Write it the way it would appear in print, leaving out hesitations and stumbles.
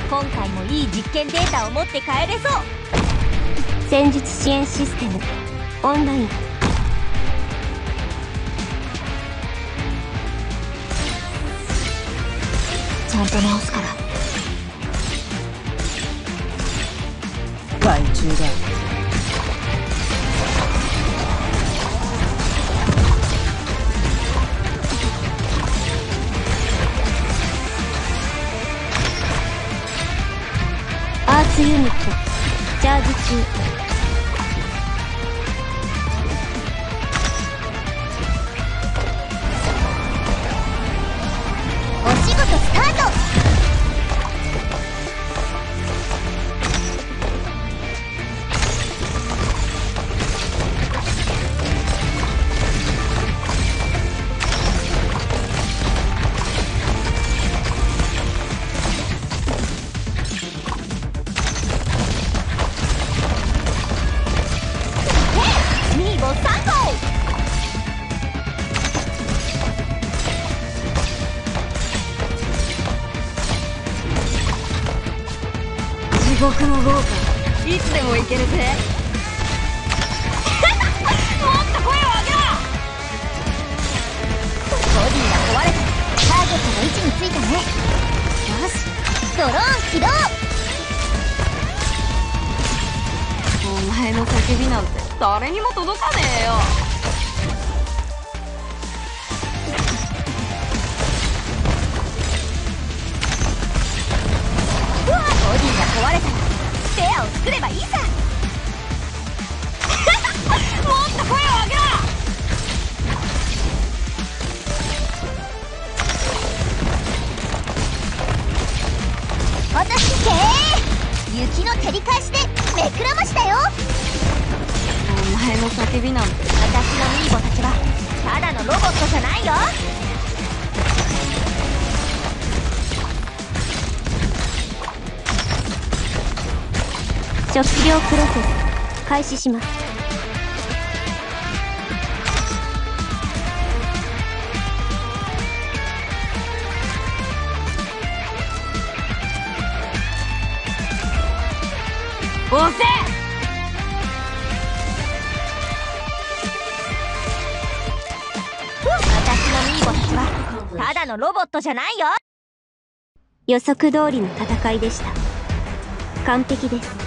今回もいい実験データを持って帰れそう。 戦術支援システムオンライン。ちゃんと直すから。 害虫だ。 アーツユニットチャージ中。 お仕事スタート。 地獄の豪華いつでも行けるぜ。もっと声を上げろ。ボディが壊れてターゲットの位置についたね。よし、ドローン起動。 お前の叫びなんて誰にも届かねえよ。 ボディが壊れたらスペアを作ればいいさ。もっと声を上げろ。私けー雪の照り返しで目くらましだよ。 お前の叫びなんて。 私のミーボたちはただのロボットじゃないよ。 食料プロセス開始します。 押せ。 私のミーボたちはただのロボットじゃないよ。 予測通りの戦いでした。完璧です。